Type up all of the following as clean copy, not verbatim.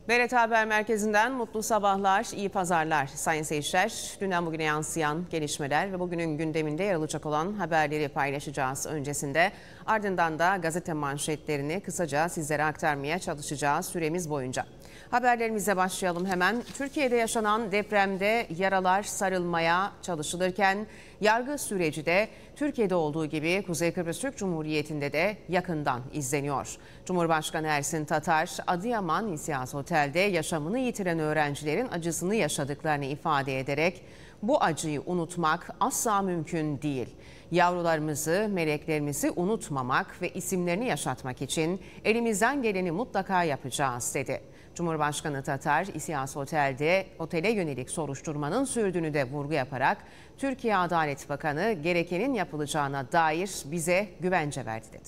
BRT Haber Merkezi'nden mutlu sabahlar, iyi pazarlar sayın seyirciler. Dünden bugüne yansıyan gelişmeler ve bugünün gündeminde yer alacak olan haberleri paylaşacağız öncesinde. Ardından da gazete manşetlerini kısaca sizlere aktarmaya çalışacağız süremiz boyunca. Haberlerimize başlayalım hemen. Türkiye'de yaşanan depremde yaralar sarılmaya çalışılırken yargı süreci de Türkiye'de olduğu gibi Kuzey Kıbrıs Türk Cumhuriyeti'nde de yakından izleniyor. Cumhurbaşkanı Ersin Tatar, Adıyaman İSİAD Otel'de yaşamını yitiren öğrencilerin acısını yaşadıklarını ifade ederek bu acıyı unutmak asla mümkün değil. Yavrularımızı, meleklerimizi unutmamak ve isimlerini yaşatmak için elimizden geleni mutlaka yapacağız dedi. Cumhurbaşkanı Tatar, İSİAD otele yönelik soruşturmanın sürdüğünü de vurgu yaparak Türkiye Adalet Bakanı gerekenin yapılacağına dair bize güvence verdi dedi.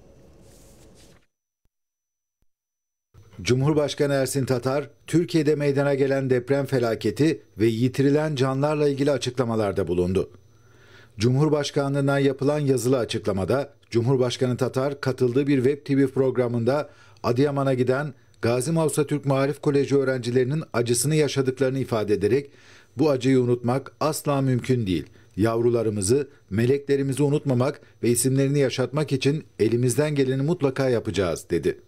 Cumhurbaşkanı Ersin Tatar, Türkiye'de meydana gelen deprem felaketi ve yitirilen canlarla ilgili açıklamalarda bulundu. Cumhurbaşkanlığından yapılan yazılı açıklamada, Cumhurbaşkanı Tatar katıldığı bir Web TV programında Adıyaman'a giden Gazi Mavsa Türk Maarif Koleji öğrencilerinin acısını yaşadıklarını ifade ederek, bu acıyı unutmak asla mümkün değil. Yavrularımızı, meleklerimizi unutmamak ve isimlerini yaşatmak için elimizden geleni mutlaka yapacağız dedi.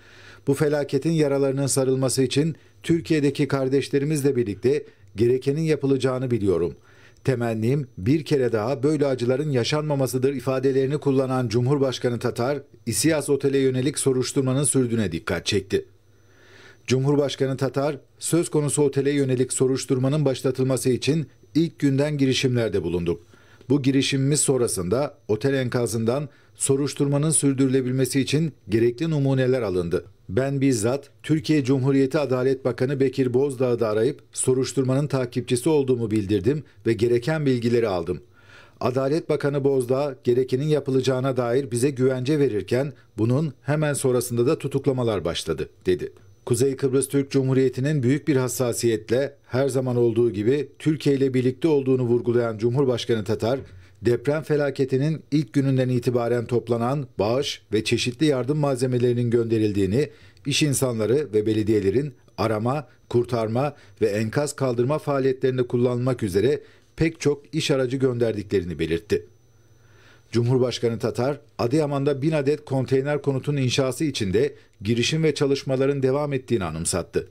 Bu felaketin yaralarının sarılması için Türkiye'deki kardeşlerimizle birlikte gerekenin yapılacağını biliyorum. Temennim bir kere daha böyle acıların yaşanmamasıdır ifadelerini kullanan Cumhurbaşkanı Tatar, İSİAD Otel'e yönelik soruşturmanın sürdüğüne dikkat çekti. Cumhurbaşkanı Tatar, söz konusu otele yönelik soruşturmanın başlatılması için ilk günden girişimlerde bulunduk. Bu girişimimiz sonrasında otel enkazından soruşturmanın sürdürülebilmesi için gerekli numuneler alındı. Ben bizzat Türkiye Cumhuriyeti Adalet Bakanı Bekir Bozdağ'ı da arayıp soruşturmanın takipçisi olduğumu bildirdim ve gereken bilgileri aldım. Adalet Bakanı Bozdağ gerekenin yapılacağına dair bize güvence verirken bunun hemen sonrasında da tutuklamalar başladı dedi. Kuzey Kıbrıs Türk Cumhuriyeti'nin büyük bir hassasiyetle her zaman olduğu gibi Türkiye ile birlikte olduğunu vurgulayan Cumhurbaşkanı Tatar, deprem felaketinin ilk gününden itibaren toplanan bağış ve çeşitli yardım malzemelerinin gönderildiğini, iş insanları ve belediyelerin arama, kurtarma ve enkaz kaldırma faaliyetlerinde kullanılmak üzere pek çok iş aracı gönderdiklerini belirtti. Cumhurbaşkanı Tatar, Adıyaman'da 1000 adet konteyner konutun inşası için de girişim ve çalışmaların devam ettiğini anımsattı.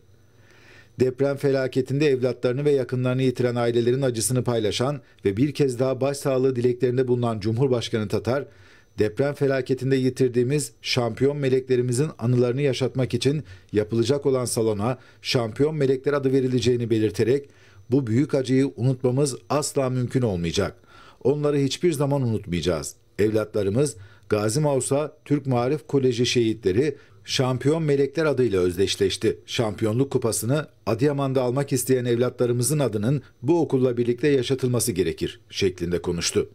Deprem felaketinde evlatlarını ve yakınlarını yitiren ailelerin acısını paylaşan ve bir kez daha başsağlığı dileklerinde bulunan Cumhurbaşkanı Tatar, deprem felaketinde yitirdiğimiz şampiyon meleklerimizin anılarını yaşatmak için yapılacak olan salona Şampiyon Melekler adı verileceğini belirterek, bu büyük acıyı unutmamız asla mümkün olmayacak. Onları hiçbir zaman unutmayacağız. Evlatlarımız Gazi Mavsa Türk Maarif Koleji şehitleri Şampiyon Melekler adıyla özdeşleşti. Şampiyonluk kupasını Adıyaman'da almak isteyen evlatlarımızın adının bu okulla birlikte yaşatılması gerekir şeklinde konuştu.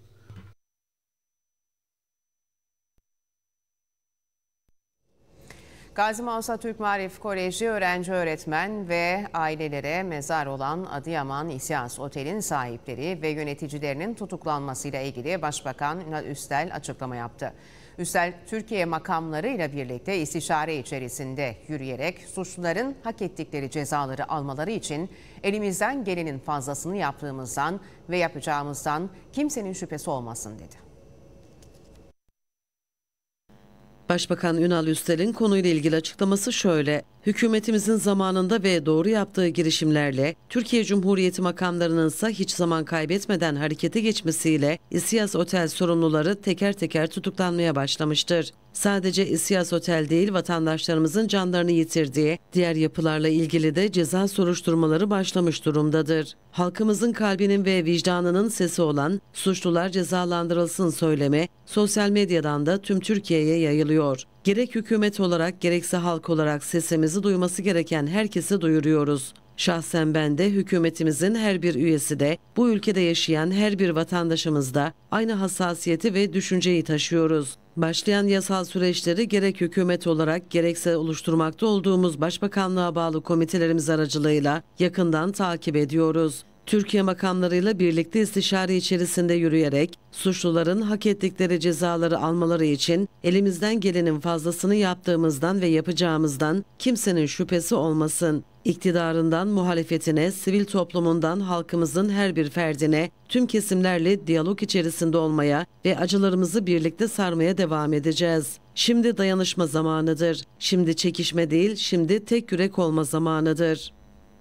Gazi Mavsa Türk Maarif Koleji öğrenci öğretmen ve ailelere mezar olan Adıyaman İSİAD Otel'in sahipleri ve yöneticilerinin tutuklanmasıyla ilgili Başbakan Ünal Üstel açıklama yaptı. Üstel, Türkiye makamlarıyla birlikte istişare içerisinde yürüyerek suçluların hak ettikleri cezaları almaları için elimizden gelenin fazlasını yaptığımızdan ve yapacağımızdan kimsenin şüphesi olmasın dedi. Başbakan Ünal Üstel'in konuyla ilgili açıklaması şöyle: hükümetimizin zamanında ve doğru yaptığı girişimlerle Türkiye Cumhuriyeti makamlarının ise hiç zaman kaybetmeden harekete geçmesiyle İSİAD Otel sorumluları teker teker tutuklanmaya başlamıştır. Sadece İSİAD Otel değil, vatandaşlarımızın canlarını yitirdiği diğer yapılarla ilgili de ceza soruşturmaları başlamış durumdadır. Halkımızın kalbinin ve vicdanının sesi olan suçlular cezalandırılsın söylemi sosyal medyadan da tüm Türkiye'ye yayılıyor. Gerek hükümet olarak gerekse halk olarak sesimizi duyması gereken herkese duyuruyoruz. Şahsen ben de hükümetimizin her bir üyesi de bu ülkede yaşayan her bir vatandaşımız da aynı hassasiyeti ve düşünceyi taşıyoruz. Başlayan yasal süreçleri gerek hükümet olarak gerekse oluşturmakta olduğumuz başbakanlığa bağlı komitelerimiz aracılığıyla yakından takip ediyoruz. Türkiye makamlarıyla birlikte istişare içerisinde yürüyerek suçluların hak ettikleri cezaları almaları için elimizden gelenin fazlasını yaptığımızdan ve yapacağımızdan kimsenin şüphesi olmasın. İktidarından muhalefetine, sivil toplumundan halkımızın her bir ferdine, tüm kesimlerle diyalog içerisinde olmaya ve acılarımızı birlikte sarmaya devam edeceğiz. Şimdi dayanışma zamanıdır. Şimdi çekişme değil, şimdi tek yürek olma zamanıdır.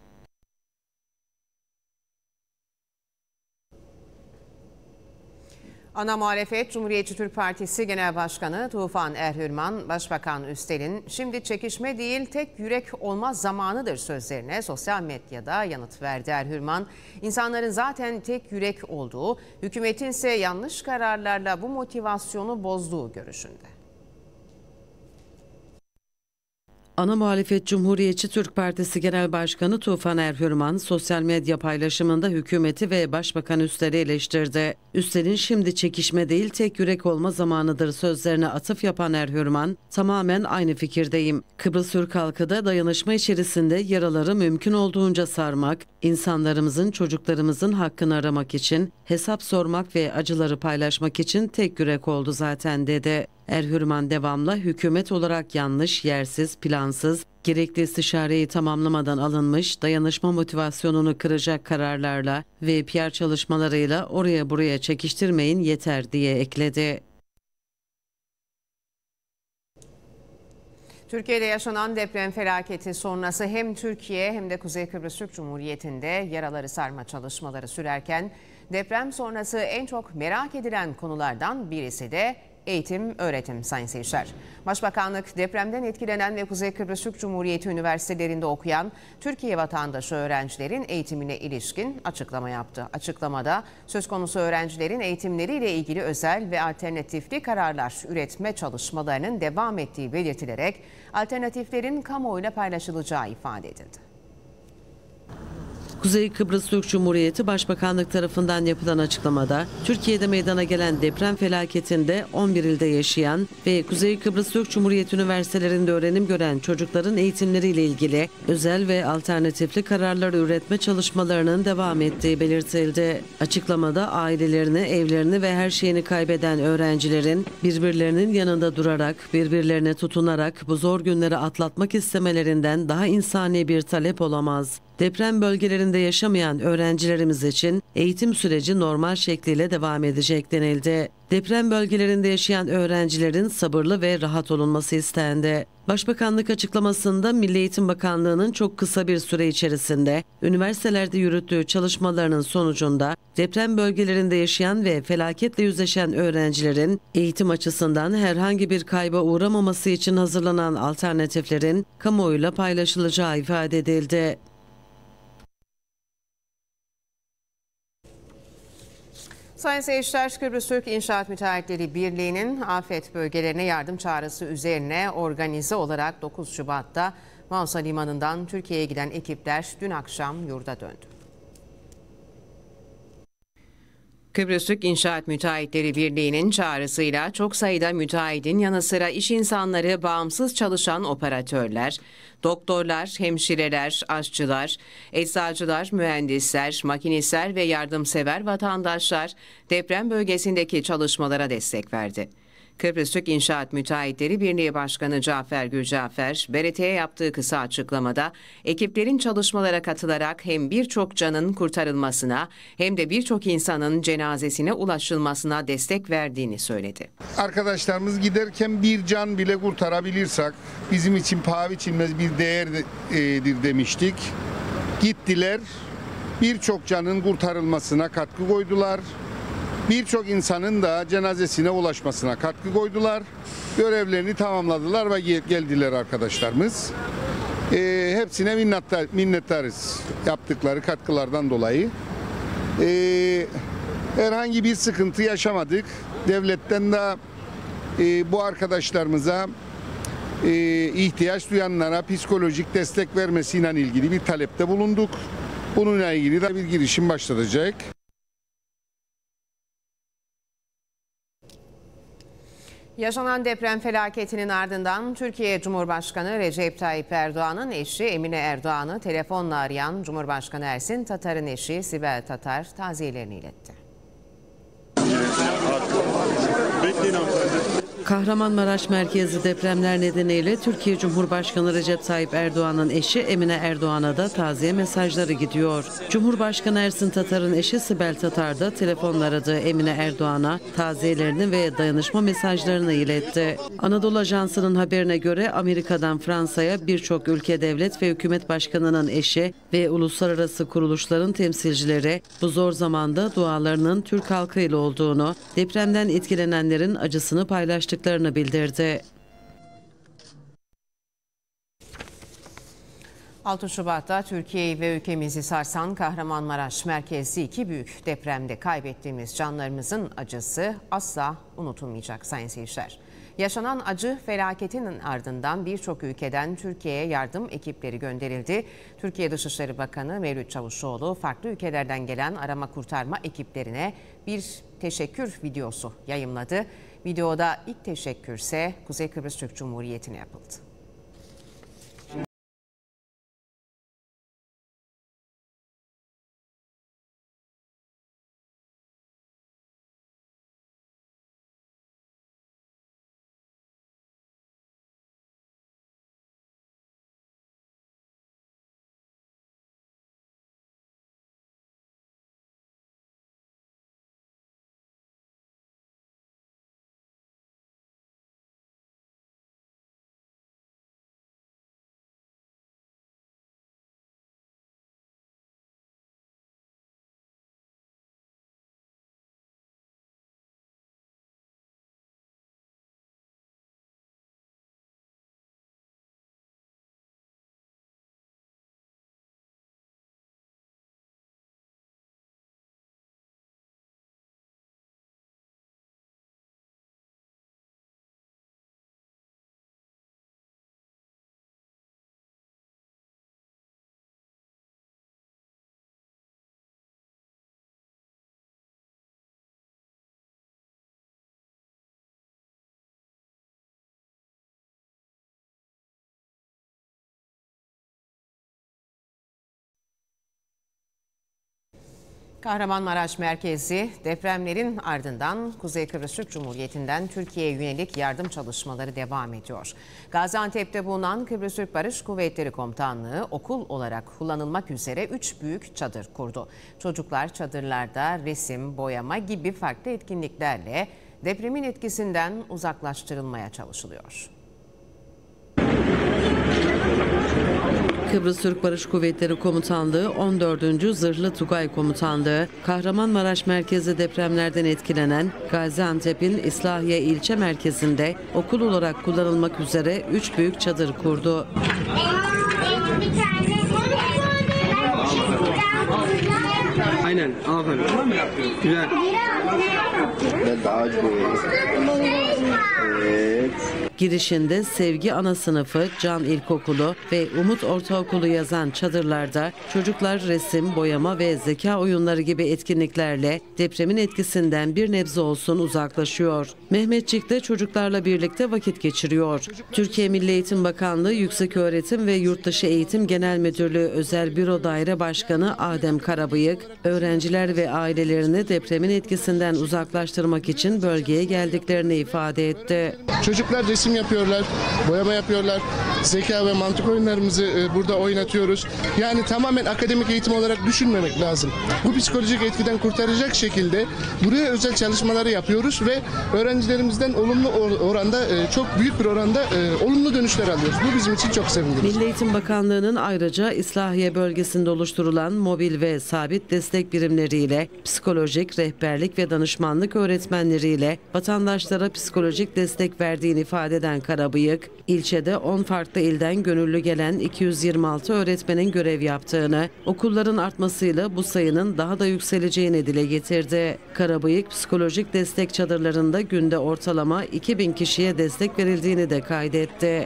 Ana muhalefet Cumhuriyetçi Türk Partisi Genel Başkanı Tufan Erhürman, Başbakan Üstel'in "Şimdi çekişme değil tek yürek olma zamanıdır" sözlerine sosyal medyada yanıt verdi. Erhürman, insanların zaten tek yürek olduğu, hükümetin ise yanlış kararlarla bu motivasyonu bozduğu görüşünde. Ana muhalefet Cumhuriyetçi Türk Partisi Genel Başkanı Tufan Erhürman sosyal medya paylaşımında hükümeti ve Başbakan Üstel'i eleştirdi. Üstel'in "Şimdi çekişme değil tek yürek olma zamanıdır" sözlerine atıf yapan Erhürman, "Tamamen aynı fikirdeyim. Kıbrıs Türk halkı da dayanışma içerisinde yaraları mümkün olduğunca sarmak, insanlarımızın, çocuklarımızın hakkını aramak için, hesap sormak ve acıları paylaşmak için tek yürek oldu zaten" dedi. Erhürman devamla "Hükümet olarak yanlış, yersiz, plansız, gerekli istişareyi tamamlamadan alınmış, dayanışma motivasyonunu kıracak kararlarla ve PR çalışmalarıyla oraya buraya çekiştirmeyin yeter" diye ekledi. Türkiye'de yaşanan deprem felaketi sonrası hem Türkiye hem de Kuzey Kıbrıs Türk Cumhuriyeti'nde yaraları sarma çalışmaları sürerken deprem sonrası en çok merak edilen konulardan birisi de eğitim, öğretim sayın seyirciler. Başbakanlık depremden etkilenen ve Kuzey Kıbrıs Türk Cumhuriyeti üniversitelerinde okuyan Türkiye vatandaşı öğrencilerin eğitimine ilişkin açıklama yaptı. Açıklamada söz konusu öğrencilerin eğitimleriyle ilgili özel ve alternatifli kararlar üretme çalışmalarının devam ettiği belirtilerek alternatiflerin kamuoyuyla paylaşılacağı ifade edildi. Kuzey Kıbrıs Türk Cumhuriyeti Başbakanlık tarafından yapılan açıklamada, Türkiye'de meydana gelen deprem felaketinde 11 ilde yaşayan ve Kuzey Kıbrıs Türk Cumhuriyeti üniversitelerinde öğrenim gören çocukların eğitimleriyle ilgili özel ve alternatifli kararlar üretme çalışmalarının devam ettiği belirtildi. Açıklamada ailelerini, evlerini ve her şeyini kaybeden öğrencilerin birbirlerinin yanında durarak, birbirlerine tutunarak bu zor günleri atlatmak istemelerinden daha insani bir talep olamaz. Deprem bölgelerinde yaşamayan öğrencilerimiz için eğitim süreci normal şekliyle devam edecek denildi. Deprem bölgelerinde yaşayan öğrencilerin sabırlı ve rahat olunması istendi. Başbakanlık açıklamasında Milli Eğitim Bakanlığı'nın çok kısa bir süre içerisinde üniversitelerde yürüttüğü çalışmalarının sonucunda deprem bölgelerinde yaşayan ve felaketle yüzleşen öğrencilerin eğitim açısından herhangi bir kayba uğramaması için hazırlanan alternatiflerin kamuoyuyla paylaşılacağı ifade edildi. Sayın seyirciler, Kıbrıs Türk İnşaat Müteahhitleri Birliği'nin afet bölgelerine yardım çağrısı üzerine organize olarak 9 Şubat'ta Manisa Limanı'ndan Türkiye'ye giden ekipler dün akşam yurda döndü. Kıbrıs Türk İnşaat Müteahhitleri Birliği'nin çağrısıyla çok sayıda müteahhitin yanı sıra iş insanları, bağımsız çalışan operatörler, doktorlar, hemşireler, aşçılar, eczacılar, mühendisler, makinistler ve yardımsever vatandaşlar deprem bölgesindeki çalışmalara destek verdi. Kıbrıs Türk İnşaat Müteahhitleri Birliği Başkanı Cafer Gülcafer, BRT'ye yaptığı kısa açıklamada ekiplerin çalışmalara katılarak hem birçok canın kurtarılmasına hem de birçok insanın cenazesine ulaşılmasına destek verdiğini söyledi. Arkadaşlarımız giderken bir can bile kurtarabilirsek bizim için paha biçilmez bir değerdir demiştik. Gittiler, birçok canın kurtarılmasına katkı koydular. Birçok insanın da cenazesine ulaşmasına katkı koydular. Görevlerini tamamladılar ve geldiler arkadaşlarımız. Hepsine minnettarız yaptıkları katkılardan dolayı. Herhangi bir sıkıntı yaşamadık. Devletten de bu arkadaşlarımıza ihtiyaç duyanlara psikolojik destek vermesiyle ilgili bir talepte bulunduk. Bununla ilgili de bir girişim başlatacak. Yaşanan deprem felaketinin ardından Türkiye Cumhurbaşkanı Recep Tayyip Erdoğan'ın eşi Emine Erdoğan'ı telefonla arayan Cumhurbaşkanı Ersin Tatar'ın eşi Sibel Tatar taziyelerini iletti. Kahramanmaraş merkezli depremler nedeniyle Türkiye Cumhurbaşkanı Recep Tayyip Erdoğan'ın eşi Emine Erdoğan'a da taziye mesajları gidiyor. Cumhurbaşkanı Ersin Tatar'ın eşi Sibel Tatar da telefonla aradığı Emine Erdoğan'a taziyelerini ve dayanışma mesajlarını iletti. Anadolu Ajansı'nın haberine göre Amerika'dan Fransa'ya birçok ülke devlet ve hükümet başkanının eşi ve uluslararası kuruluşların temsilcileri bu zor zamanda dualarının Türk halkıyla olduğunu, depremden etkilenenlerin acısını paylaştıklarını bildirdi. 6 Şubat'ta Türkiye'yi ve ülkemizi sarsan Kahramanmaraş merkezli 2 büyük depremde kaybettiğimiz canlarımızın acısı asla unutulmayacak sayın seyirciler. Yaşanan acı felaketin ardından birçok ülkeden Türkiye'ye yardım ekipleri gönderildi. Türkiye Dışişleri Bakanı Mevlüt Çavuşoğlu farklı ülkelerden gelen arama kurtarma ekiplerine bir teşekkür videosu yayımladı. Videoda ilk teşekkürse Kuzey Kıbrıs Türk Cumhuriyeti'ne yapıldı. Kahramanmaraş merkezi depremlerin ardından Kuzey Kıbrıs Türk Cumhuriyeti'nden Türkiye'ye yönelik yardım çalışmaları devam ediyor. Gaziantep'te bulunan Kıbrıs Türk Barış Kuvvetleri Komutanlığı okul olarak kullanılmak üzere 3 büyük çadır kurdu. Çocuklar çadırlarda resim, boyama gibi farklı etkinliklerle depremin etkisinden uzaklaştırılmaya çalışılıyor. Kıbrıs Türk Barış Kuvvetleri Komutanlığı 14. Zırhlı Tugay Komutanlığı, Kahramanmaraş merkezi depremlerden etkilenen Gaziantep'in İslahiye ilçe merkezinde okul olarak kullanılmak üzere 3 büyük çadır kurdu. Aynen, aferin. Güzel. Girişinde Sevgi Ana Sınıfı, Can İlkokulu ve Umut Ortaokulu yazan çadırlarda çocuklar resim, boyama ve zeka oyunları gibi etkinliklerle depremin etkisinden bir nebze olsun uzaklaşıyor. Mehmetçik de çocuklarla birlikte vakit geçiriyor. Türkiye Milli Eğitim Bakanlığı Yükseköğretim ve Yurtdışı Eğitim Genel Müdürlüğü Özel Büro Daire Başkanı Adem Karabıyık, öğrenciler ve ailelerini depremin etkisinden uzaklaştırmak için bölgeye geldiklerini ifade etti. Çocuklar resim yapıyorlar, boyama yapıyorlar. Zeka ve mantık oyunlarımızı burada oynatıyoruz. Yani tamamen akademik eğitim olarak düşünmemek lazım. Bu psikolojik etkiden kurtaracak şekilde buraya özel çalışmaları yapıyoruz ve öğrencilerimizden olumlu oranda, çok büyük bir oranda olumlu dönüşler alıyoruz. Bu bizim için çok sevindirici. Milli Eğitim Bakanlığı'nın ayrıca İslahiye bölgesinde oluşturulan mobil ve sabit destek birimleriyle psikolojik, rehberlik ve danışmanlık öğretmenleriyle vatandaşlara psikolojik destek verdiğini ifade eden Karabıyık, ilçede 10 farklı ilden gönüllü gelen 226 öğretmenin görev yaptığını, okulların artmasıyla bu sayının daha da yükseleceğini dile getirdi. Karabıyık, psikolojik destek çadırlarında günde ortalama 2000 kişiye destek verildiğini de kaydetti.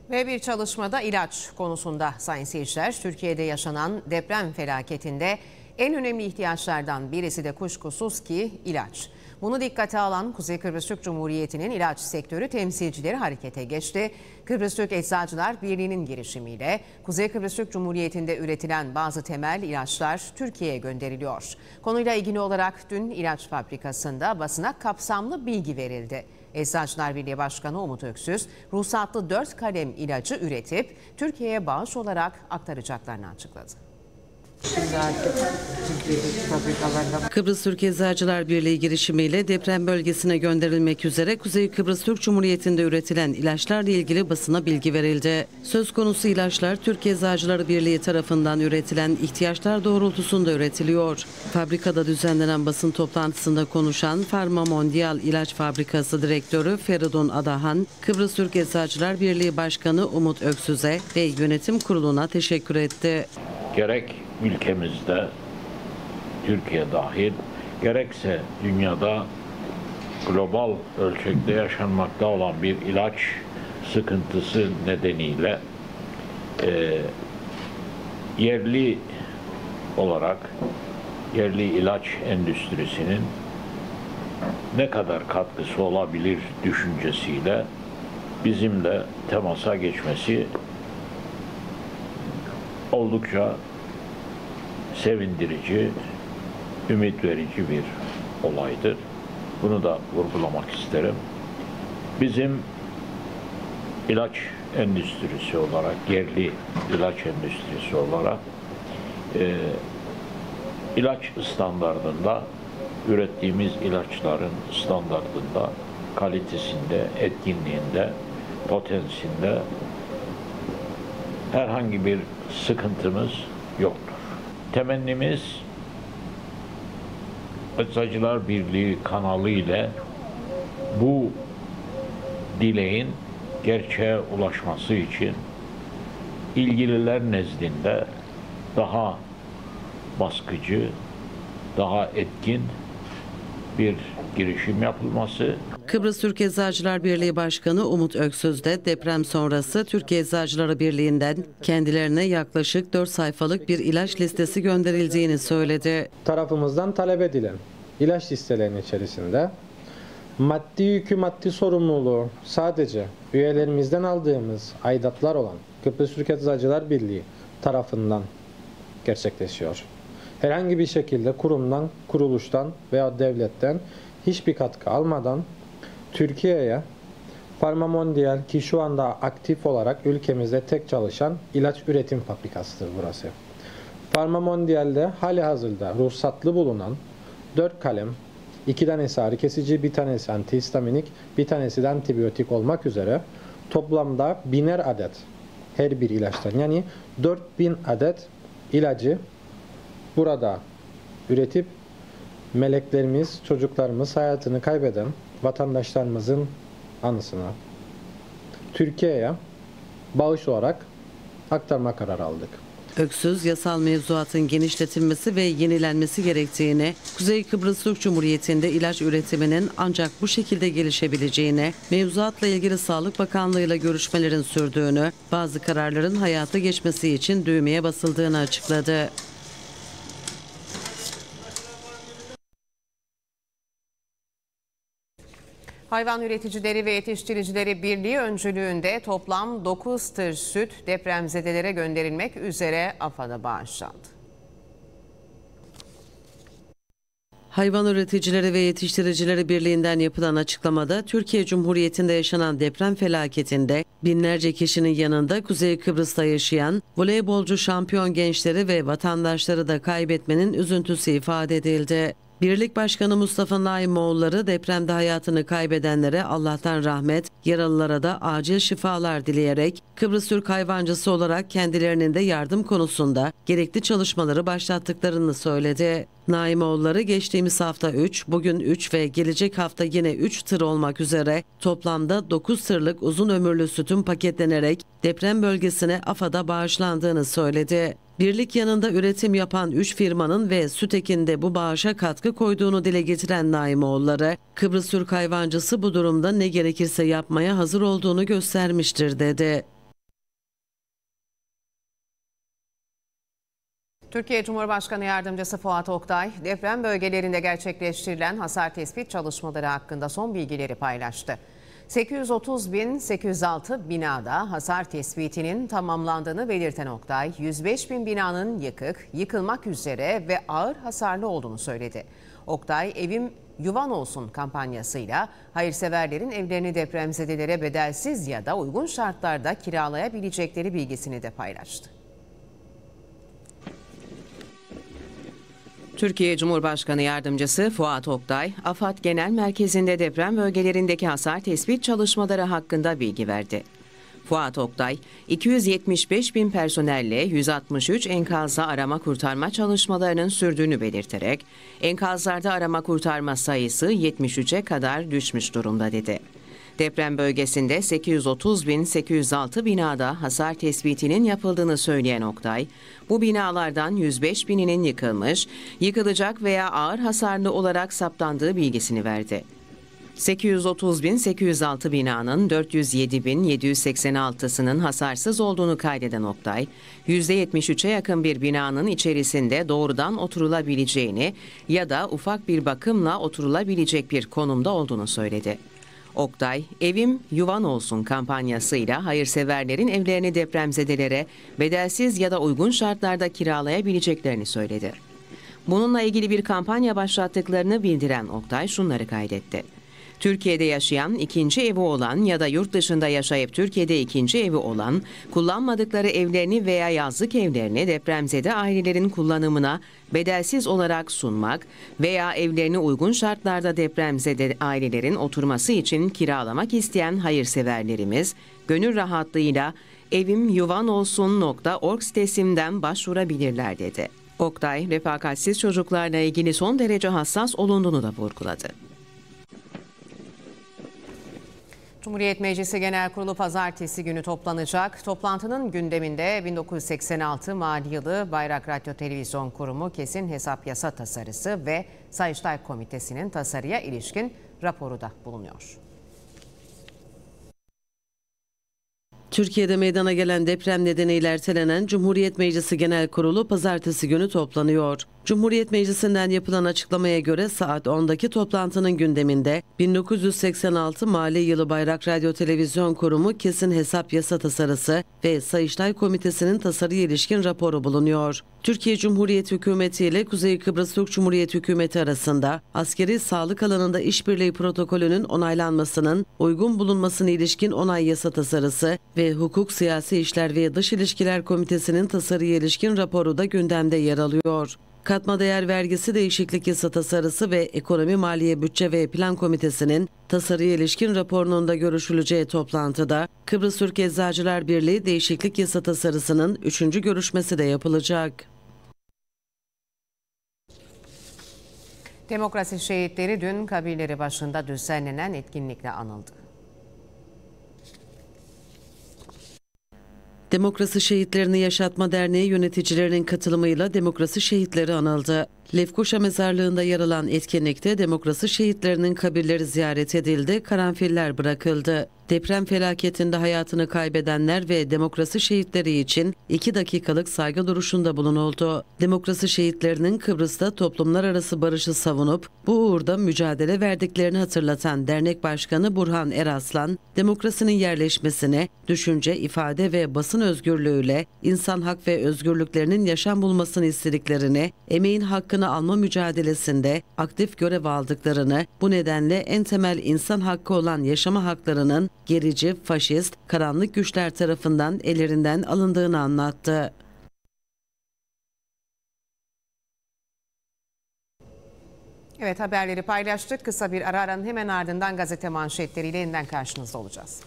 Ve bir çalışmada ilaç konusunda sayın seyirciler, Türkiye'de yaşanan deprem felaketinde en önemli ihtiyaçlardan birisi de kuşkusuz ki ilaç. Bunu dikkate alan Kuzey Kıbrıs Türk Cumhuriyeti'nin ilaç sektörü temsilcileri harekete geçti. Kıbrıs Türk Eczacılar Birliği'nin girişimiyle Kuzey Kıbrıs Türk Cumhuriyeti'nde üretilen bazı temel ilaçlar Türkiye'ye gönderiliyor. Konuyla ilgili olarak dün ilaç fabrikasında basına kapsamlı bilgi verildi. Eczacılar Birliği Başkanı Umut Öksüz, ruhsatlı 4 kalem ilacı üretip Türkiye'ye bağış olarak aktaracaklarını açıkladı. Kıbrıs Türk Eczacılar Birliği girişimiyle deprem bölgesine gönderilmek üzere Kuzey Kıbrıs Türk Cumhuriyeti'nde üretilen ilaçlarla ilgili basına bilgi verildi. Söz konusu ilaçlar Türk Eczacılar Birliği tarafından üretilen ihtiyaçlar doğrultusunda üretiliyor. Fabrikada düzenlenen basın toplantısında konuşan Pharma Mondial İlaç Fabrikası Direktörü Feridun Adahan, Kıbrıs Türk Eczacılar Birliği Başkanı Umut Öksüz'e ve yönetim kuruluna teşekkür etti. Gerek ülkemizde, Türkiye dahil, gerekse dünyada global ölçekte yaşanmakta olan bir ilaç sıkıntısı nedeniyle yerli olarak yerli ilaç endüstrisinin ne kadar katkısı olabilir düşüncesiyle bizimle temasa geçmesi oldukça sevindirici, ümit verici bir olaydır. Bunu da vurgulamak isterim. Bizim ilaç endüstrisi olarak, yerli ilaç endüstrisi olarak ilaç standardında, ürettiğimiz ilaçların standardında, kalitesinde, etkinliğinde, potansiyelinde herhangi bir sıkıntımız yoktur. Temennimiz Eczacılar Birliği kanalı ile bu dileğin gerçeğe ulaşması için ilgililer nezdinde daha baskıcı, daha etkin bir girişim yapılması. Kıbrıs Türk Eczacılar Birliği Başkanı Umut Öksüz de deprem sonrası Türkiye Eczacıları Birliği'nden kendilerine yaklaşık 4 sayfalık bir ilaç listesi gönderildiğini söyledi. Tarafımızdan talep edilen ilaç listelerinin içerisinde maddi yükü, maddi sorumluluğu sadece üyelerimizden aldığımız aidatlar olan Kıbrıs Türk Eczacılar Birliği tarafından gerçekleşiyor. Herhangi bir şekilde kurumdan, kuruluştan veya devletten hiçbir katkı almadan Türkiye'ye Pharma Mondial, ki şu anda aktif olarak ülkemizde tek çalışan ilaç üretim fabrikasıdır burası. Pharma Mondial'de hali hazırda ruhsatlı bulunan 4 kalem, 2 tanesi ağrı kesici, bir tanesi antihistaminik, bir tanesi de antibiyotik olmak üzere toplamda 1000'er adet her bir ilaçtan, yani 4000 adet ilacı burada üretip meleklerimiz, çocuklarımız, hayatını kaybeden vatandaşlarımızın anısına Türkiye'ye bağış olarak aktarma kararı aldık. Öksüz, yasal mevzuatın genişletilmesi ve yenilenmesi gerektiğini, Kuzey Kıbrıs Türk Cumhuriyeti'nde ilaç üretiminin ancak bu şekilde gelişebileceğini, mevzuatla ilgili Sağlık Bakanlığı ile görüşmelerin sürdüğünü, bazı kararların hayata geçmesi için düğmeye basıldığını açıkladı. Hayvan Üreticileri ve Yetiştiricileri Birliği öncülüğünde toplam 9 tır süt depremzedelere gönderilmek üzere AFAD'a bağışlandı. Hayvan Üreticileri ve Yetiştiricileri Birliği'nden yapılan açıklamada Türkiye Cumhuriyeti'nde yaşanan deprem felaketinde binlerce kişinin yanında Kuzey Kıbrıs'ta yaşayan voleybolcu şampiyon gençleri ve vatandaşları da kaybetmenin üzüntüsü ifade edildi. Birlik Başkanı Mustafa Naimoğulları depremde hayatını kaybedenlere Allah'tan rahmet, yaralılara da acil şifalar dileyerek Kıbrıs Türk hayvancısı olarak kendilerinin de yardım konusunda gerekli çalışmaları başlattıklarını söyledi. Naimoğulları geçtiğimiz hafta 3, bugün 3 ve gelecek hafta yine 3 tır olmak üzere toplamda 9 tırlık uzun ömürlü sütün paketlenerek deprem bölgesine AFAD'a bağışlandığını söyledi. Birlik yanında üretim yapan 3 firmanın ve Sütekin de bu bağışa katkı koyduğunu dile getiren Naimoğulları, Kıbrıs Türk hayvancısı bu durumda ne gerekirse yapmaya hazır olduğunu göstermiştir dedi. Türkiye Cumhurbaşkanı Yardımcısı Fuat Oktay, deprem bölgelerinde gerçekleştirilen hasar tespit çalışmaları hakkında son bilgileri paylaştı. 830.806 binada hasar tespitinin tamamlandığını belirten Oktay, 105.000 binanın yıkık, yıkılmak üzere ve ağır hasarlı olduğunu söyledi. Oktay, "Evim yuvan olsun" kampanyasıyla hayırseverlerin evlerini depremzedelere bedelsiz ya da uygun şartlarda kiralayabilecekleri bilgisini de paylaştı. Türkiye Cumhurbaşkanı Yardımcısı Fuat Oktay, AFAD Genel Merkezi'nde deprem bölgelerindeki hasar tespit çalışmaları hakkında bilgi verdi. Fuat Oktay, 275.000 personelle 163 enkazda arama kurtarma çalışmalarının sürdüğünü belirterek, enkazlarda arama kurtarma sayısı 73'e kadar düşmüş durumda dedi. Deprem bölgesinde 830.806 binada hasar tespitinin yapıldığını söyleyen Oktay, bu binalardan 105.000'inin yıkılmış, yıkılacak veya ağır hasarlı olarak saptandığı bilgisini verdi. 830.806 binanın 407.786'sının hasarsız olduğunu kaydeden Oktay, %73'e yakın bir binanın içerisinde doğrudan oturulabileceğini ya da ufak bir bakımla oturulabilecek bir konumda olduğunu söyledi. Oktay, "Evim yuvan olsun" kampanyasıyla hayırseverlerin evlerini depremzedelere bedelsiz ya da uygun şartlarda kiralayabileceklerini söyledi. Bununla ilgili bir kampanya başlattıklarını bildiren Oktay şunları kaydetti. Türkiye'de yaşayan, ikinci evi olan ya da yurt dışında yaşayıp Türkiye'de ikinci evi olan, kullanmadıkları evlerini veya yazlık evlerini depremzede ailelerin kullanımına bedelsiz olarak sunmak veya evlerini uygun şartlarda depremzede ailelerin oturması için kiralamak isteyen hayırseverlerimiz, gönül rahatlığıyla evimyuvanolsun.org sitesinden başvurabilirler dedi. Oktay, refakatsiz çocuklarla ilgili son derece hassas olunduğunu da vurguladı. Cumhuriyet Meclisi Genel Kurulu pazartesi günü toplanacak. Toplantının gündeminde 1986 mali yılı Bayrak Radyo Televizyon Kurumu kesin hesap yasa tasarısı ve Sayıştay Komitesi'nin tasarıya ilişkin raporu da bulunuyor. Türkiye'de meydana gelen deprem nedeniyle ertelenen Cumhuriyet Meclisi Genel Kurulu pazartesi günü toplanıyor. Cumhuriyet Meclisi'nden yapılan açıklamaya göre saat 10'daki toplantının gündeminde 1986 mali yılı Bayrak Radyo Televizyon Kurumu kesin hesap yasa tasarısı ve Sayıştay Komitesi'nin tasarıya ilişkin raporu bulunuyor. Türkiye Cumhuriyeti Hükümeti ile Kuzey Kıbrıs Türk Cumhuriyeti Hükümeti arasında askeri sağlık alanında işbirliği protokolünün onaylanmasının uygun bulunmasına ilişkin onay yasa tasarısı ve Hukuk, Siyasi İşler ve Dış İlişkiler Komitesi'nin tasarıya ilişkin raporu da gündemde yer alıyor. Katma değer vergisi değişiklik yasa tasarısı ve Ekonomi, Maliye, Bütçe ve Plan Komitesi'nin tasarıya ilişkin raporunun da görüşüleceği toplantıda Kıbrıs Türk Eczacılar Birliği değişiklik yasa tasarısının 3. görüşmesi de yapılacak. Demokrasi şehitleri dün kabirleri başında düzenlenen etkinlikle anıldı. Demokrasi Şehitlerini Yaşatma Derneği yöneticilerinin katılımıyla demokrasi şehitleri anıldı. Lefkoşa Mezarlığı'nda yer alan etkinlikte demokrasi şehitlerinin kabirleri ziyaret edildi, karanfiller bırakıldı. Deprem felaketinde hayatını kaybedenler ve demokrasi şehitleri için 2 dakikalık saygı duruşunda bulunuldu. Demokrasi şehitlerinin Kıbrıs'ta toplumlar arası barışı savunup bu uğurda mücadele verdiklerini hatırlatan Dernek Başkanı Burhan Eraslan, demokrasinin yerleşmesine, düşünce, ifade ve basın özgürlüğüyle insan hak ve özgürlüklerinin yaşam bulmasını istediklerini, emeğin hakkını alma mücadelesinde aktif görev aldıklarını, bu nedenle en temel insan hakkı olan yaşama haklarının gerici, faşist, karanlık güçler tarafından ellerinden alındığını anlattı. Evet, haberleri paylaştık. Kısa bir aranın hemen ardından gazete manşetleriyle yeniden karşınızda olacağız.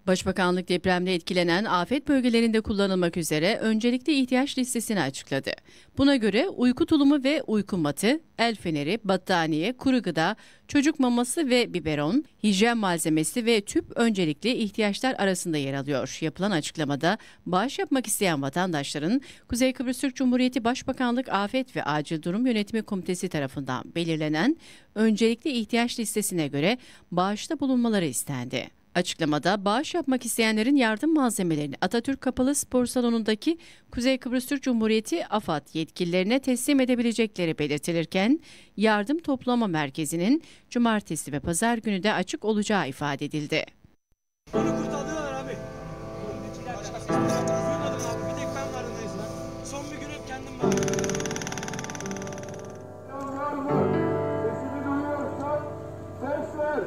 Başbakanlık depremde etkilenen afet bölgelerinde kullanılmak üzere öncelikli ihtiyaç listesini açıkladı. Buna göre uyku tulumu ve uyku matı, el feneri, battaniye, kuru gıda, çocuk maması ve biberon, hijyen malzemesi ve tüp öncelikli ihtiyaçlar arasında yer alıyor. Yapılan açıklamada bağış yapmak isteyen vatandaşların Kuzey Kıbrıs Türk Cumhuriyeti Başbakanlık Afet ve Acil Durum Yönetimi Komitesi tarafından belirlenen öncelikli ihtiyaç listesine göre bağışta bulunmaları istendi. Açıklamada bağış yapmak isteyenlerin yardım malzemelerini Atatürk Kapalı Spor Salonu'ndaki Kuzey Kıbrıs Türk Cumhuriyeti AFAD yetkililerine teslim edebilecekleri belirtilirken, yardım toplama merkezinin cumartesi ve pazar günü de açık olacağı ifade edildi. Onu kurtardılar abi. Bir tek ben varım neyse. Son bir gün hep kendim varım. Sesini duyuyorsan ses ver.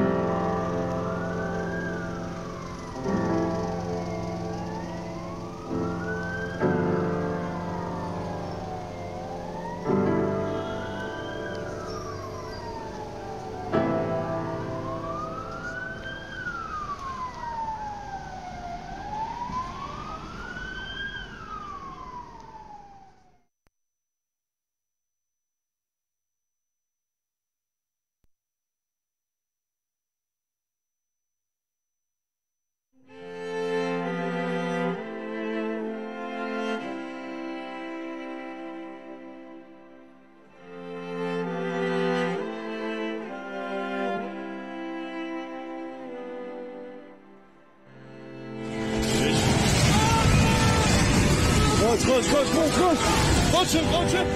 Koş. Koşun.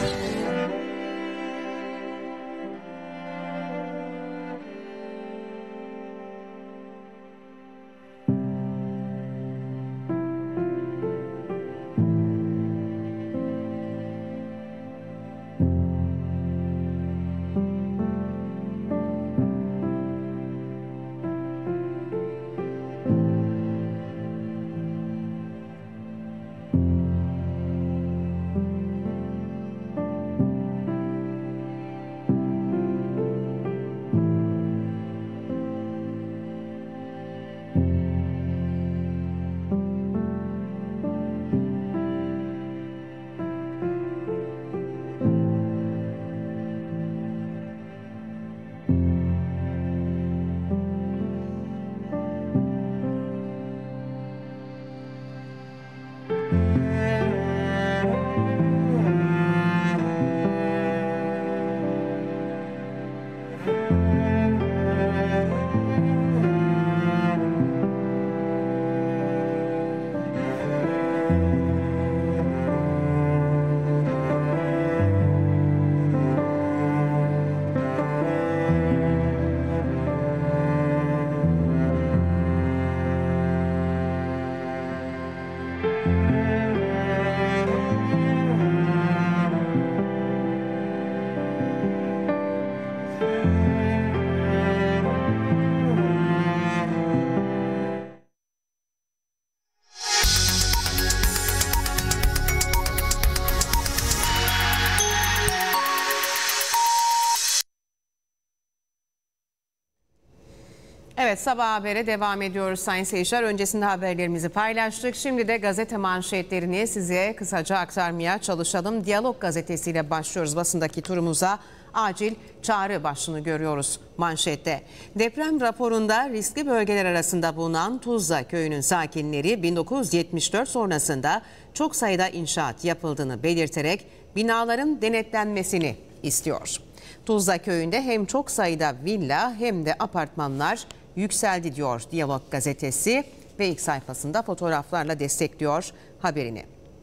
Evet, sabah habere devam ediyoruz sayın seyirciler. Öncesinde haberlerimizi paylaştık. Şimdi de gazete manşetlerini size kısaca aktarmaya çalışalım. Diyalog gazetesiyle başlıyoruz basındaki turumuza. Acil çağrı başlığını görüyoruz manşette. Deprem raporunda riskli bölgeler arasında bulunan Tuzla köyünün sakinleri 1974 sonrasında çok sayıda inşaat yapıldığını belirterek binaların denetlenmesini istiyor. Tuzla köyünde hem çok sayıda villa hem de apartmanlar yükseldi diyor Diyalog gazetesi ve ilk sayfasında fotoğraflarla destekliyor haberini.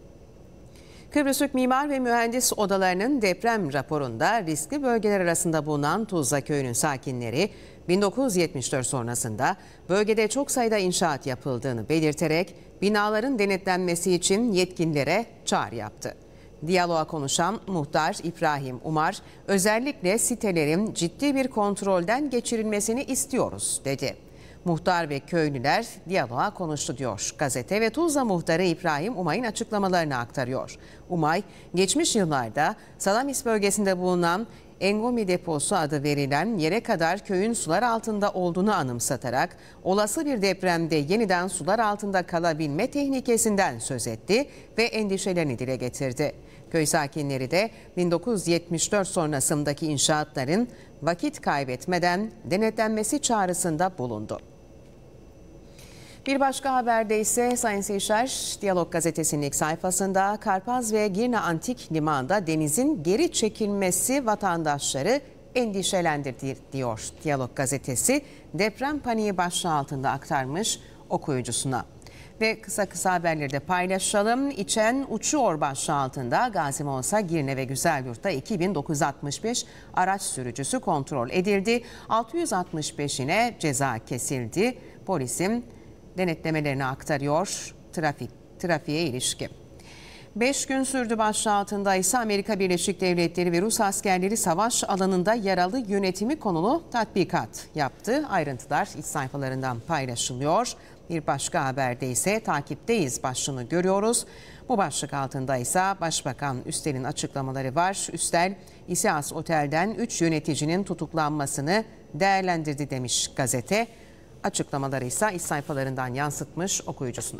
Kıbrıs Türk Mimar ve Mühendis Odaları'nın deprem raporunda riskli bölgeler arasında bulunan Tuzla köyünün sakinleri 1974 sonrasında bölgede çok sayıda inşaat yapıldığını belirterek binaların denetlenmesi için yetkililere çağrı yaptı. Diyaloğa konuşan muhtar İbrahim Umar, özellikle sitelerin ciddi bir kontrolden geçirilmesini istiyoruz dedi. Muhtar ve köylüler diyaloğa konuştu diyor gazete ve Tuzla muhtarı İbrahim Umay'ın açıklamalarını aktarıyor. Umay, geçmiş yıllarda Salamis bölgesinde bulunan Engomi deposu adı verilen yere kadar köyün sular altında olduğunu anımsatarak olası bir depremde yeniden sular altında kalabilme tehlikesinden söz etti ve endişelerini dile getirdi. Köy sakinleri de 1974 sonrasındaki inşaatların vakit kaybetmeden denetlenmesi çağrısında bulundu. Bir başka haberde ise Sayın seyirciler, Diyalog Gazetesi'nin ilk sayfasında Karpaz ve Girne Antik Limanı'nda denizin geri çekilmesi vatandaşları endişelendirdi diyor Diyalog Gazetesi. Deprem paniği başlığı altında aktarmış okuyucusuna. Ve kısa kısa haberleri de paylaşalım. İçen uçuyor başlığı altında Gazi Monsa, Girne ve Güzelyurt'ta 2965 araç sürücüsü kontrol edildi. 665'ine ceza kesildi. Polisin denetlemelerini aktarıyor trafiğe ilişkin. 5 gün sürdü başlığı altında ise Amerika Birleşik Devletleri ve Rus askerleri savaş alanında yaralı yönetimi konulu tatbikat yaptı. Ayrıntılar iç sayfalarından paylaşılıyor. Bir başka haberde ise takipteyiz başlığını görüyoruz. Bu başlık altında ise Başbakan Üstel'in açıklamaları var. Üstel, İsias Otel'den 3 yöneticinin tutuklanmasını değerlendirdi demiş gazete. Açıklamaları ise iç sayfalarından yansıtmış okuyucusuna.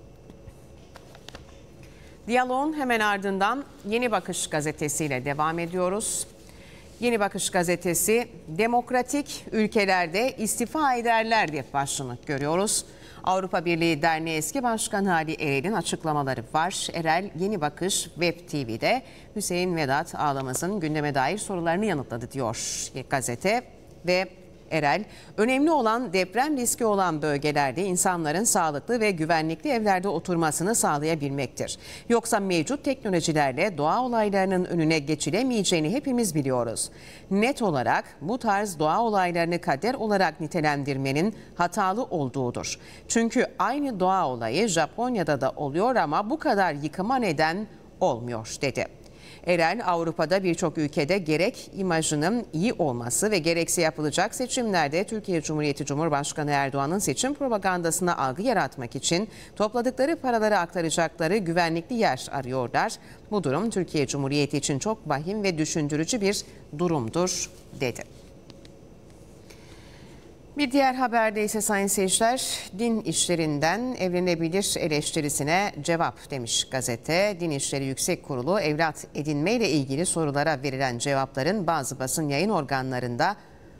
Diyaloğun hemen ardından Yeni Bakış gazetesiyle devam ediyoruz. Yeni Bakış gazetesi, demokratik ülkelerde istifa ederler diye başlığını görüyoruz. Avrupa Birliği Derneği eski başkanı Ali Erel'in açıklamaları var. Erel, Yeni Bakış Web TV'de Hüseyin Vedat Ağlamaz'ın gündeme dair sorularını yanıtladı diyor gazete. Ve Erel, önemli olan deprem riski olan bölgelerde insanların sağlıklı ve güvenlikli evlerde oturmasını sağlayabilmektir. Yoksa mevcut teknolojilerle doğa olaylarının önüne geçilemeyeceğini hepimiz biliyoruz. Net olarak bu tarz doğa olaylarını kader olarak nitelendirmenin hatalı olduğudur. Çünkü aynı doğa olayı Japonya'da da oluyor ama bu kadar yıkıma neden olmuyor dedi. Erel, Avrupa'da birçok ülkede gerek imajının iyi olması ve gerekse yapılacak seçimlerde Türkiye Cumhuriyeti Cumhurbaşkanı Erdoğan'ın seçim propagandasına algı yaratmak için topladıkları paraları aktaracakları güvenlikli yer arıyorlar. Bu durum Türkiye Cumhuriyeti için çok vahim ve düşündürücü bir durumdur dedi. Bir diğer haberde ise sayın seyirciler, din işlerinden evlenebilir eleştirisine cevap demiş gazete. Din İşleri Yüksek Kurulu evlat edinmeyle ilgili sorulara verilen cevapların bazı basın yayın organlarında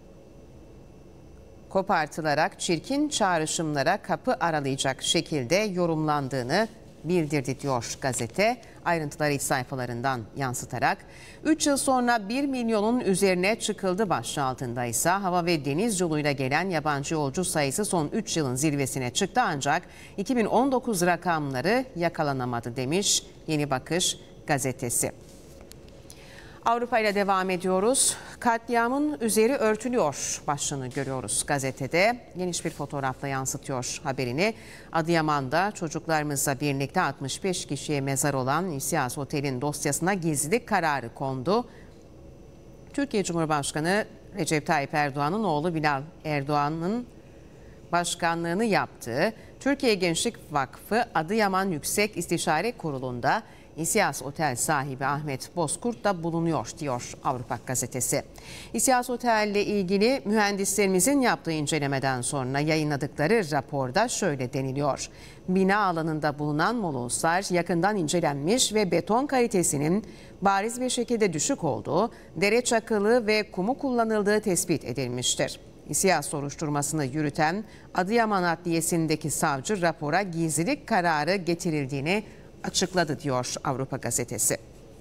kopartılarak çirkin çağrışımlara kapı aralayacak şekilde yorumlandığını bildirdi diyor gazete. Ayrıntıları iç sayfalarından yansıtarak 3 yıl sonra 1 milyonun üzerine çıkıldı başlığı altında ise hava ve deniz yoluyla gelen yabancı yolcu sayısı son 3 yılın zirvesine çıktı ancak 2019 rakamları yakalanamadı demiş Yeni Bakış gazetesi. Avrupa ile devam ediyoruz. Katliamın üzeri örtülüyor başlığını görüyoruz gazetede. Geniş bir fotoğrafla yansıtıyor haberini. Adıyaman'da çocuklarımızla birlikte 65 kişiye mezar olan İsias Otel'in dosyasına gizlilik kararı kondu. Türkiye Cumhurbaşkanı Recep Tayyip Erdoğan'ın oğlu Bilal Erdoğan'ın başkanlığını yaptığı Türkiye Gençlik Vakfı Adıyaman Yüksek İstişare Kurulu'nda İsias Otel sahibi Ahmet Bozkurt da bulunuyor diyor Avrupa gazetesi. İsias Otel ile ilgili mühendislerimizin yaptığı incelemeden sonra yayınladıkları raporda şöyle deniliyor. Bina alanında bulunan molozlar yakından incelenmiş ve beton kalitesinin bariz bir şekilde düşük olduğu, dere çakılı ve kumu kullanıldığı tespit edilmiştir. İsias soruşturmasını yürüten Adıyaman Adliyesi'ndeki savcı rapora gizlilik kararı getirildiğini açıkladı diyor Avrupa gazetesi.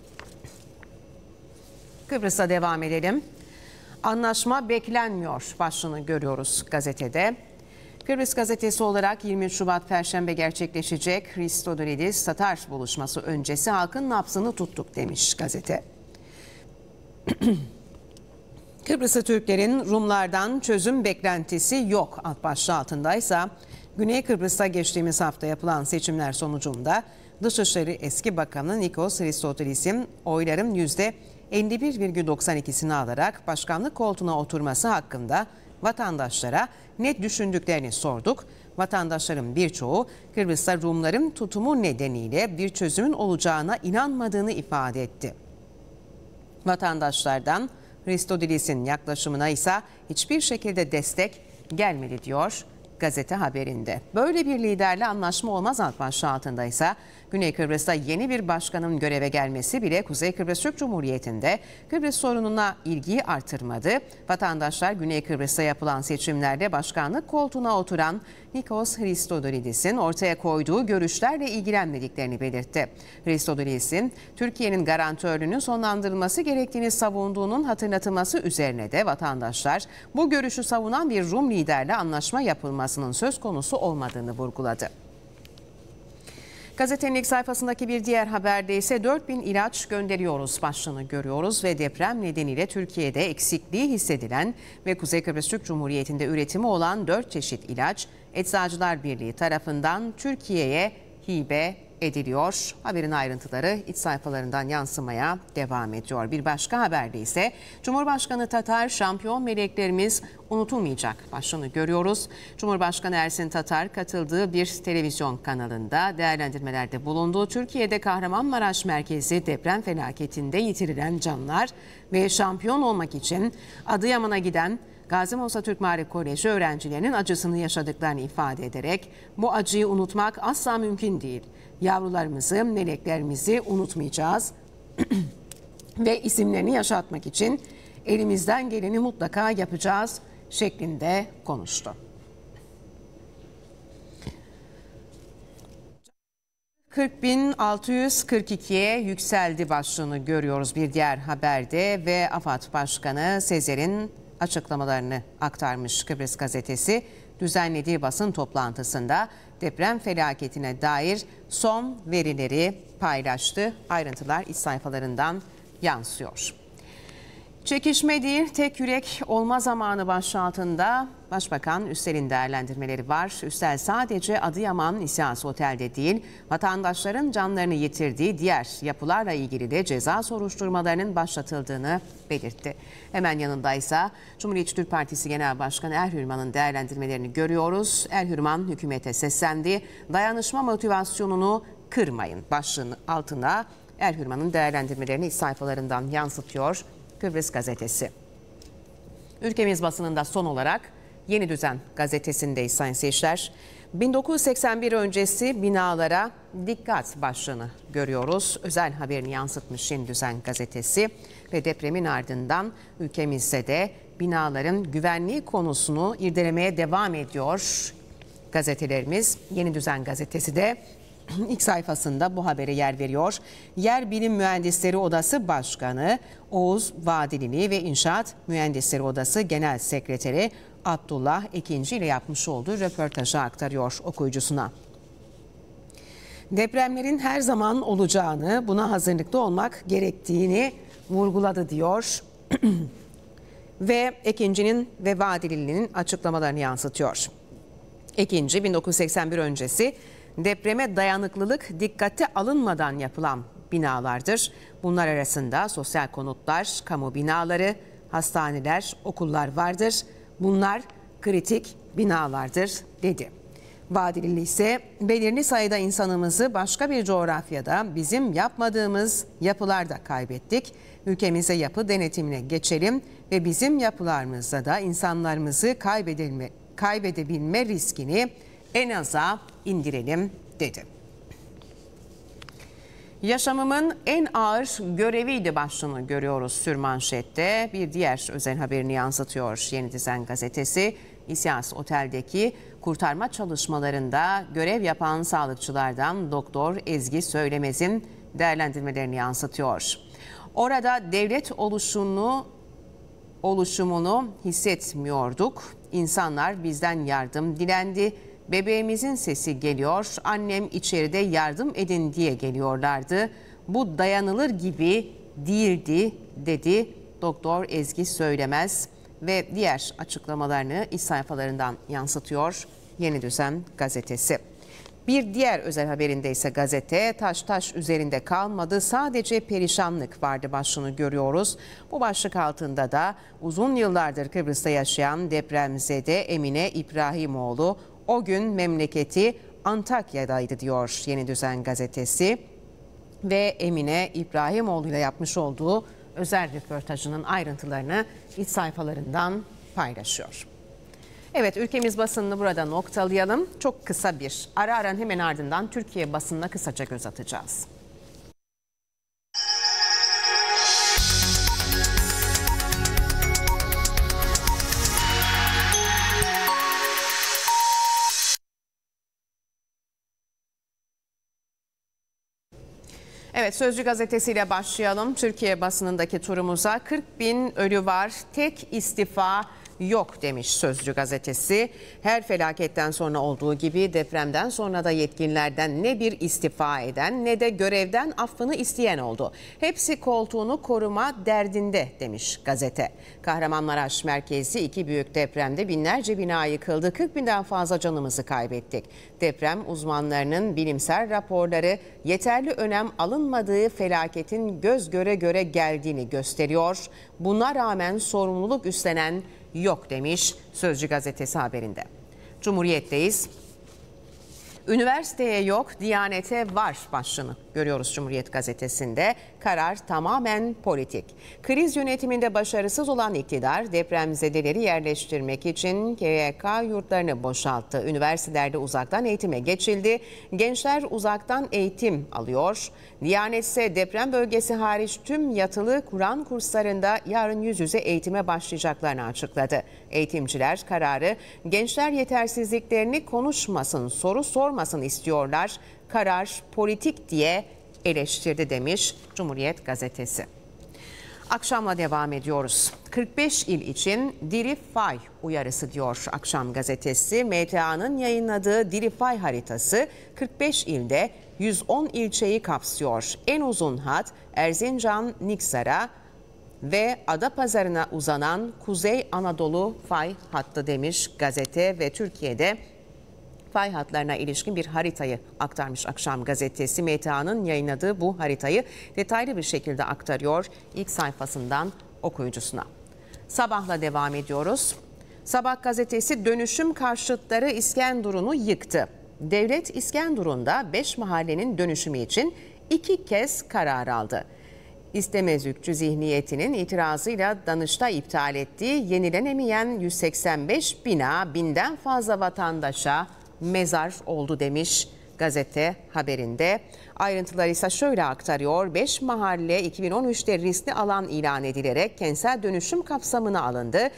Kıbrıs'a devam edelim. Anlaşma beklenmiyor başlığını görüyoruz gazetede. Kıbrıs gazetesi olarak 23 Şubat Perşembe gerçekleşecek Christodoulidis-Tatar buluşması öncesi halkın nabzını tuttuk demiş gazete. Kıbrıslı Türklerin Rumlardan çözüm beklentisi yok alt başlığı altındaysa Güney Kıbrıs'ta geçtiğimiz hafta yapılan seçimler sonucunda Dışişleri Eski Bakanı Nikos Christodoulidis'in oyların %51,92'sini alarak başkanlık koltuğuna oturması hakkında vatandaşlara ne düşündüklerini sorduk. Vatandaşların birçoğu Kıbrıs'ta Rumların tutumu nedeniyle bir çözümün olacağına inanmadığını ifade etti. Vatandaşlardan Christodoulos'un yaklaşımına ise hiçbir şekilde destek gelmedi diyor gazete haberinde. Böyle bir liderle anlaşma olmaz alt başlığı altında ise Güney Kıbrıs'ta yeni bir başkanın göreve gelmesi bile Kuzey Kıbrıs Türk Cumhuriyeti'nde Kıbrıs sorununa ilgiyi artırmadı. Vatandaşlar Güney Kıbrıs'ta yapılan seçimlerde başkanlık koltuğuna oturan Nikos Christodoulos'un ortaya koyduğu görüşlerle ilgilenmediklerini belirtti. Christodoulos'un Türkiye'nin garantörlüğünün sonlandırılması gerektiğini savunduğunun hatırlatılması üzerine de vatandaşlar bu görüşü savunan bir Rum liderle anlaşma yapılmasının söz konusu olmadığını vurguladı. Gazetenin ilk sayfasındaki bir diğer haberde ise 4000 ilaç gönderiyoruz başlığını görüyoruz ve deprem nedeniyle Türkiye'de eksikliği hissedilen ve Kuzey Kıbrıs Türk Cumhuriyeti'nde üretimi olan 4 çeşit ilaç Eczacılar Birliği tarafından Türkiye'ye hibe ediliyor. Haberin ayrıntıları iç sayfalarından yansımaya devam ediyor. Bir başka haberde ise Cumhurbaşkanı Tatar şampiyon meleklerimiz unutulmayacak başlığını görüyoruz. Cumhurbaşkanı Ersin Tatar katıldığı bir televizyon kanalında değerlendirmelerde bulunduğu Türkiye'de Kahramanmaraş merkezi deprem felaketinde yitirilen canlar ve şampiyon olmak için Adıyaman'a giden Gazi Musa Türk Maarif Koleji öğrencilerinin acısını yaşadıklarını ifade ederek bu acıyı unutmak asla mümkün değil. Yavrularımızı, meleklerimizi unutmayacağız ve isimlerini yaşatmak için elimizden geleni mutlaka yapacağız şeklinde konuştu. ...40.642'ye yükseldi başlığını görüyoruz bir diğer haberde ve AFAD Başkanı Sezer'in açıklamalarını aktarmış Kıbrıs gazetesi. Düzenlediği basın toplantısında deprem felaketine dair son verileri paylaştı. Ayrıntılar iç sayfalarından yansıyor. Çekişme değil, tek yürek olma zamanı başlığı altında Başbakan Üstel'in değerlendirmeleri var. Üstel sadece Adıyaman İsyas Otel'de değil, vatandaşların canlarını yitirdiği diğer yapılarla ilgili de ceza soruşturmalarının başlatıldığını belirtti. Hemen yanındaysa Cumhuriyetçi Türk Partisi Genel Başkanı Erhürman'ın değerlendirmelerini görüyoruz. Erhürman hükümete seslendi. Dayanışma motivasyonunu kırmayın başlığının altında Erhürman'ın değerlendirmelerini iç sayfalarından yansıtıyor Kıbrıs gazetesi. Ülkemiz basınında son olarak Yeni Düzen gazetesindeyiz sayın seyirciler. 1981 öncesi binalara dikkat başlığını görüyoruz. Özel haberini yansıtmış Yeni Düzen gazetesi ve depremin ardından ülkemizde de binaların güvenliği konusunu irdelemeye devam ediyor gazetelerimiz. Yeni Düzen gazetesi de İlk sayfasında bu habere yer veriyor. Yer Bilim Mühendisleri Odası Başkanı Oğuz Vadilini ve İnşaat Mühendisleri Odası Genel Sekreteri Abdullah Ekinci ile yapmış olduğu röportajı aktarıyor okuyucusuna. Depremlerin her zaman olacağını, buna hazırlıklı olmak gerektiğini vurguladı diyor. Ve Ekinci'nin ve Vadilini'nin açıklamalarını yansıtıyor. Ekinci 1981 öncesi depreme dayanıklılık dikkate alınmadan yapılan binalardır. Bunlar arasında sosyal konutlar, kamu binaları, hastaneler, okullar vardır. Bunlar kritik binalardır dedi. Vadilili ise belirli sayıda insanımızı başka bir coğrafyada bizim yapmadığımız yapılarda kaybettik. Ülkemize yapı denetimine geçelim ve bizim yapılarımızda da insanlarımızı kaybedebilme riskini en aza indirelim dedi. Yaşamımın en ağır göreviydi başlığını görüyoruz sürmanşette. Bir diğer özel haberini yansıtıyor Yeni Düzen gazetesi. İsyas Otel'deki kurtarma çalışmalarında görev yapan sağlıkçılardan Doktor Ezgi Söylemez'in değerlendirmelerini yansıtıyor. Orada devlet oluşumunu hissetmiyorduk. İnsanlar bizden yardım dilendi. Bebeğimizin sesi geliyor, annem içeride yardım edin diye geliyorlardı. Bu dayanılır gibi değildi dedi Doktor Ezgi Söylemez ve diğer açıklamalarını iç sayfalarından yansıtıyor Yeni Düzen gazetesi. Bir diğer özel haberinde ise gazete taş üzerinde kalmadı, sadece perişanlık vardı başlığını görüyoruz. Bu başlık altında da uzun yıllardır Kıbrıs'ta yaşayan depremzede Emine İbrahimoğlu o gün memleketi Antakya'daydı diyor Yeni Düzen gazetesi ve Emine İbrahimoğlu ile yapmış olduğu özel röportajının ayrıntılarını iç sayfalarından paylaşıyor. Evet, ülkemiz basınını burada noktalayalım. Çok kısa bir aranın hemen ardından Türkiye basınına kısaca göz atacağız. Evet, Sözcü gazetesiyle başlayalım. Türkiye basınındaki turumuza 40.000 ölü var, tek istifa yok demiş Sözcü gazetesi. Her felaketten sonra olduğu gibi depremden sonra da yetkililerden ne bir istifa eden ne de görevden affını isteyen oldu. Hepsi koltuğunu koruma derdinde demiş gazete. Kahramanmaraş merkezli 2 büyük depremde binlerce bina yıkıldı. 40.000'den fazla canımızı kaybettik. Deprem uzmanlarının bilimsel raporları yeterli önem alınmadığı felaketin göz göre göre geldiğini gösteriyor. Buna rağmen sorumluluk üstlenen yok demiş Sözcü gazetesi haberinde. Cumhuriyet'teyiz. Üniversiteye yok, Diyanete var başlığını görüyoruz Cumhuriyet gazetesinde. Karar tamamen politik. Kriz yönetiminde başarısız olan iktidar depremzedeleri yerleştirmek için KYK yurtlarını boşalttı. Üniversitelerde uzaktan eğitime geçildi. Gençler uzaktan eğitim alıyor. Diyanet ise deprem bölgesi hariç tüm yatılı Kur'an kurslarında yarın yüz yüze eğitime başlayacaklarını açıkladı. Eğitimciler kararı gençler yetersizliklerini konuşmasın, soru sormasın istiyorlar. Karar politik diye eleştirdi demiş Cumhuriyet gazetesi. Akşamla devam ediyoruz. 45 il için diri fay uyarısı diyor Akşam gazetesi. MTA'nın yayınladığı diri fay haritası 45 ilde 110 ilçeyi kapsıyor. En uzun hat Erzincan, Niksar'a ve Adapazarı'na uzanan Kuzey Anadolu fay hattı demiş gazete ve Türkiye'de fay hatlarına ilişkin bir haritayı aktarmış Akşam gazetesi. MTA'nın yayınladığı bu haritayı detaylı bir şekilde aktarıyor ilk sayfasından okuyucusuna. Sabahla devam ediyoruz. Sabah gazetesi dönüşüm karşıtları İskenderun'u yıktı. Devlet İskenderun'da 5 mahallenin dönüşümü için 2 kez karar aldı. İstemezlikçi zihniyetinin itirazıyla Danıştay iptal ettiği yenilenemeyen 185 bina 1000'den fazla vatandaşa mezar oldu demiş gazete haberinde. Ayrıntıları ise şöyle aktarıyor. 5 mahalle 2013'te riskli alan ilan edilerek kentsel dönüşüm kapsamına alındı.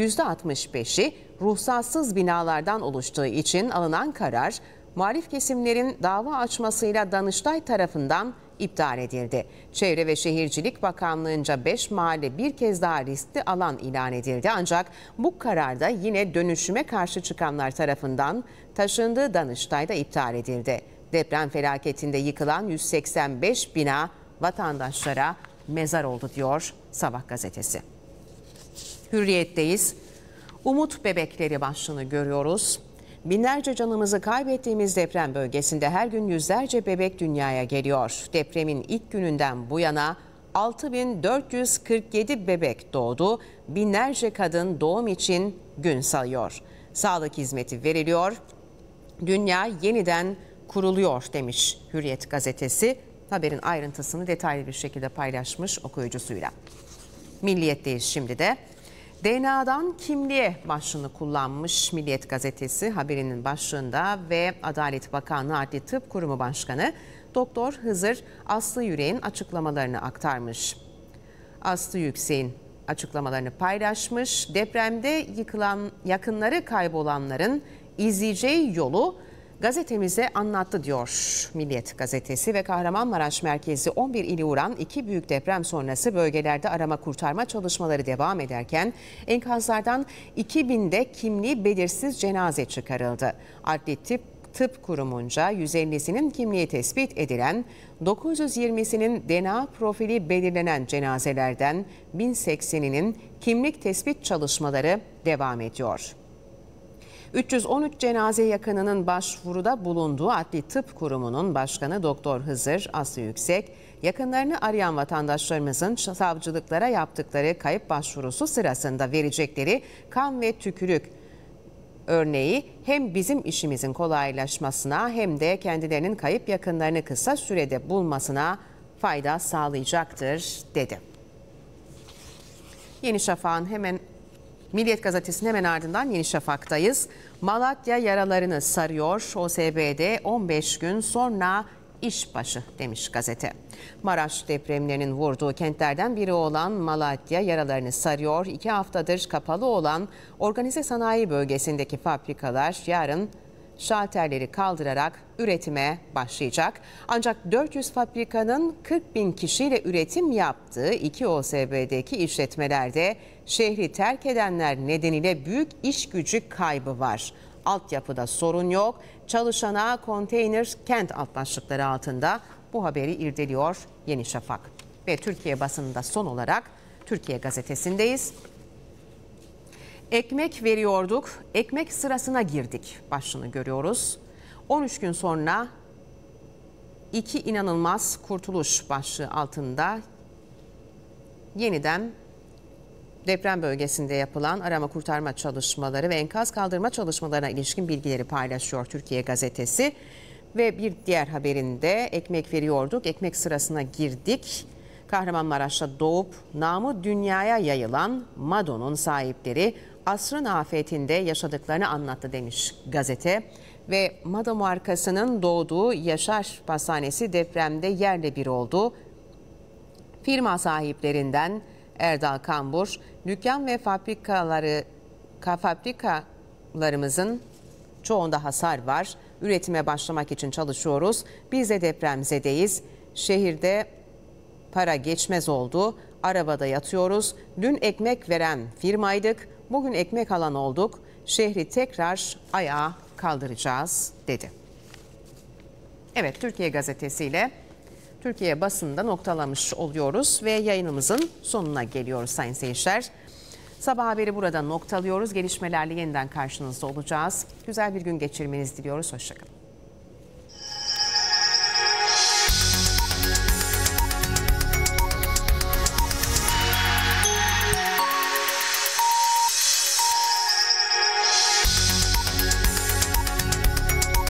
%65'i ruhsatsız binalardan oluştuğu için alınan karar muhalif kesimlerin dava açmasıyla Danıştay tarafından iptal edildi. Çevre ve Şehircilik Bakanlığı'nca 5 mahalle bir kez daha riskli alan ilan edildi. Ancak bu kararda yine dönüşüme karşı çıkanlar tarafından taşındığı Danıştay'da iptal edildi. Deprem felaketinde yıkılan 185 bina vatandaşlara mezar oldu diyor Sabah gazetesi. Hürriyet'teyiz. Umut bebekleri başlığını görüyoruz. Binlerce canımızı kaybettiğimiz deprem bölgesinde her gün yüzlerce bebek dünyaya geliyor. Depremin ilk gününden bu yana 6.447 bebek doğdu. Binlerce kadın doğum için gün sayıyor. Sağlık hizmeti veriliyor. Dünya yeniden kuruluyor demiş Hürriyet gazetesi. Haberin ayrıntısını detaylı bir şekilde paylaşmış okuyucusuyla. Milliyet'teyiz şimdi de. DNA'dan kimliğe başlığını kullanmış Milliyet gazetesi haberinin başlığında ve Adalet Bakanlığı Adli Tıp Kurumu Başkanı Doktor Hızır Aslı Yürek'in açıklamalarını aktarmış. Aslı Yüksek'in açıklamalarını paylaşmış. Depremde yıkılan, yakınları kaybolanların izleyeceği yolu gazetemize anlattı diyor Milliyet gazetesi ve Kahramanmaraş merkezi 11 ili vuran 2 büyük deprem sonrası bölgelerde arama kurtarma çalışmaları devam ederken enkazlardan 2000'de kimliği belirsiz cenaze çıkarıldı. Adli Tıp Kurumunca 150'sinin kimliği tespit edilen, 920'sinin DNA profili belirlenen cenazelerden 1080'inin kimlik tespit çalışmaları devam ediyor. 313 cenaze yakınının başvuruda bulunduğu Adli Tıp Kurumu'nun başkanı Doktor Hızır Aslı Yüksek, yakınlarını arayan vatandaşlarımızın savcılıklara yaptıkları kayıp başvurusu sırasında verecekleri kan ve tükürük örneği hem bizim işimizin kolaylaşmasına hem de kendilerinin kayıp yakınlarını kısa sürede bulmasına fayda sağlayacaktır dedi. Yeni Şafak'ın hemen Milliyet Gazetesi'nin hemen ardından Yeni Şafak'tayız. Malatya yaralarını sarıyor. OSB'de 15 gün sonra işbaşı demiş gazete. Maraş depremlerinin vurduğu kentlerden biri olan Malatya yaralarını sarıyor. 2 haftadır kapalı olan organize sanayi bölgesindeki fabrikalar yarın şalterleri kaldırarak üretime başlayacak. Ancak 400 fabrikanın 40.000 kişiyle üretim yaptığı 2 OSB'deki işletmelerde şehri terk edenler nedeniyle büyük iş gücü kaybı var. Altyapıda sorun yok. Çalışana konteyner kent alt başlıkları altında bu haberi irdeliyor Yeni Şafak. Ve Türkiye basınında son olarak Türkiye Gazetesi'ndeyiz. Ekmek veriyorduk, ekmek sırasına girdik başlığını görüyoruz. 13 gün sonra 2 inanılmaz kurtuluş başlığı altında yeniden deprem bölgesinde yapılan arama kurtarma çalışmaları ve enkaz kaldırma çalışmalarına ilişkin bilgileri paylaşıyor Türkiye Gazetesi. Ve bir diğer haberinde ekmek veriyorduk, ekmek sırasına girdik. Kahramanmaraş'ta doğup namı dünyaya yayılan Mado'nun sahipleri asrın afetinde yaşadıklarını anlattı demiş gazete. Ve Mado markasının doğduğu Yaşar Pastanesi depremde yerle bir oldu. Firma sahiplerinden Erdal Kambur, dükkan ve fabrikalarımızın çoğunda hasar var. Üretime başlamak için çalışıyoruz. Biz de depremzedeyiz. Şehirde para geçmez oldu. Arabada yatıyoruz. Dün ekmek veren firmaydık. Bugün ekmek alan olduk. Şehri tekrar ayağa kaldıracağız dedi. Evet, Türkiye Gazetesi ile Türkiye basında noktalamış oluyoruz ve yayınımızın sonuna geliyoruz sayın seyirciler. Sabah haberi burada noktalıyoruz. Gelişmelerle yeniden karşınızda olacağız. Güzel bir gün geçirmenizi diliyoruz. Hoşçakalın.